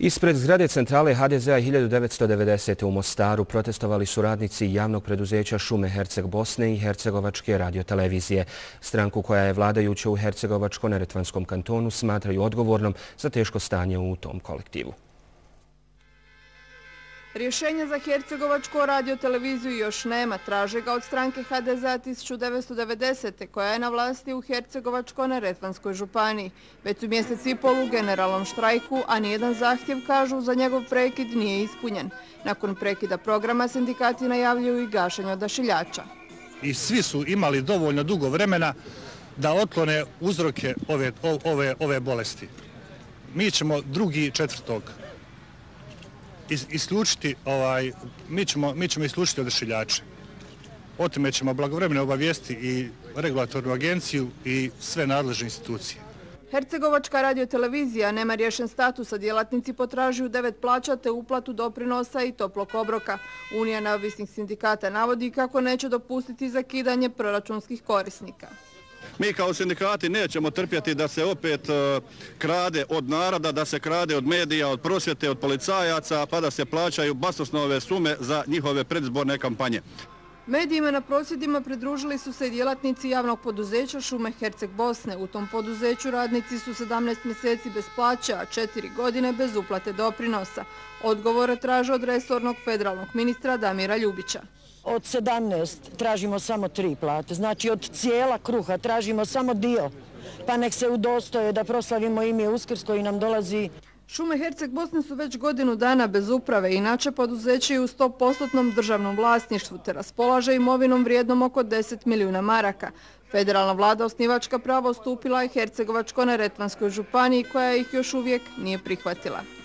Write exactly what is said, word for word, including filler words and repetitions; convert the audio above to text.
Ispred zgrade centrale ha de zea hiljadu devetsto devedesete. u Mostaru protestovali su radnici javnog preduzeća Šume Herceg Bosne i Hercegovačke radiotelevizije. Stranku koja je vladajuća u Hercegovačko-neretvanskom kantonu smatraju odgovornom za teško stanje u tom kolektivu. Rješenja za Hercegovačku radioteleviziju još nema, traže ga od stranke ha de zea hiljadu devetsto devedesete. koja je na vlasti u Hercegovačko-neretvanskoj županiji. Već su mjesec i pol u generalnom štrajku, a nijedan zahtjev, kažu, za njegov prekid nije ispunjen. Nakon prekida programa sindikati najavljuju i gašenje odašiljača. I svi su imali dovoljno dugo vremena da otklone uzroke ove, ove, ove bolesti. Mi ćemo drugi četvrtog isključiti, ovaj, mi ćemo, mi ćemo isključiti odašiljače. O tome ćemo blagovremeno obavijesti i regulatornu agenciju i sve nadležne institucije. Hercegovačka radiotelevizija nema riješen status, a djelatnici potražuju devet plaća te uplatu doprinosa i toplog obroka. Unija neovisnih sindikata navodi kako neće dopustiti zakidanje proračunskih korisnika. Mi kao sindikati nećemo trpjeti da se opet krade od naroda, da se krade od medija, od prosvjete, od policajaca, pa da se plaćaju basnoslovne sume za njihove predizborne kampanje. Medijima na prosvjedima pridružili su se i djelatnici javnog poduzeća Šume Herceg Bosne. U tom poduzeću radnici su sedamnaest mjeseci bez plaća, a četiri godine bez uplate doprinosa. Odgovore traže od resornog federalnog ministra Damira Ljubića. Od sedamnaest tražimo samo tri plate, znači od cijela kruha tražimo samo dio, pa nek se udostoje da proslavimo ime Uskrs koji nam dolazi. Šume Herceg Bosne su već godinu dana bez uprave, inače poduzeće je u sto posto državnom vlasništvu te raspolaže imovinom vrijednom oko deset milijuna maraka. Federalna vlada osnivačka prava ustupila je Hercegovačko-neretvanskoj županiji koja ih još uvijek nije prihvatila.